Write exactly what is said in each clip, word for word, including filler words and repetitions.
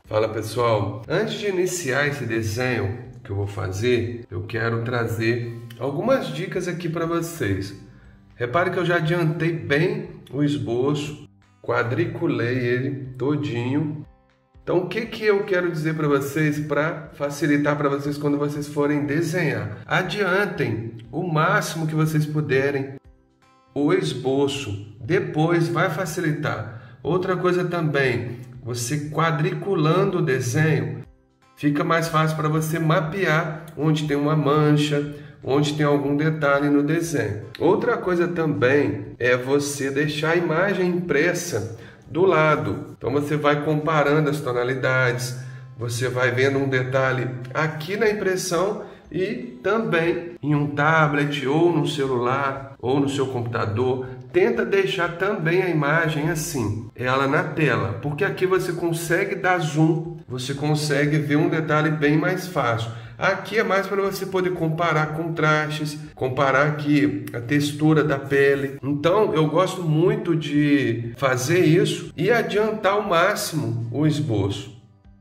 Fala pessoal, antes de iniciar esse desenho que eu vou fazer, eu quero trazer algumas dicas aqui para vocês. Repare que eu já adiantei bem o esboço, quadriculei ele todinho. Então o que que eu quero dizer para vocês para facilitar para vocês quando vocês forem desenhar? Adiantem o máximo que vocês puderem o esboço, depois vai facilitar. Outra coisa também, você quadriculando o desenho, fica mais fácil para você mapear onde tem uma mancha, onde tem algum detalhe no desenho. Outra coisa também é você deixar a imagem impressa do lado. Então você vai comparando as tonalidades, você vai vendo um detalhe aqui na impressão e também em um tablet ou no celular ou no seu computador. Tenta deixar também a imagem assim, ela na tela, porque aqui você consegue dar zoom, você consegue ver um detalhe bem mais fácil. Aqui é mais para você poder comparar contrastes, comparar aqui a textura da pele. Então eu gosto muito de fazer isso e adiantar ao máximo o esboço.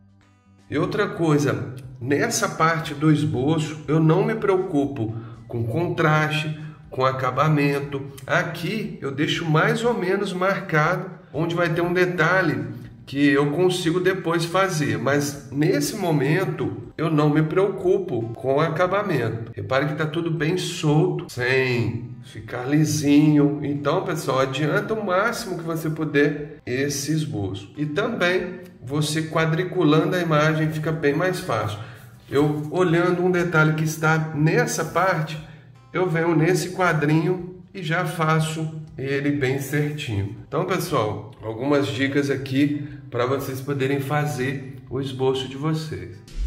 E outra coisa, nessa parte do esboço eu não me preocupo com contraste, com acabamento. Aqui eu deixo mais ou menos marcado onde vai ter um detalhe que eu consigo depois fazer, mas nesse momento eu não me preocupo com o acabamento. Repare que está tudo bem solto, sem ficar lisinho. Então, pessoal, adianta o máximo que você puder esse esboço. E também você quadriculando a imagem fica bem mais fácil. Eu olhando um detalhe que está nessa parte, eu venho nesse quadrinho e já faço ele bem certinho. Então, pessoal, algumas dicas aqui para vocês poderem fazer o esboço de vocês.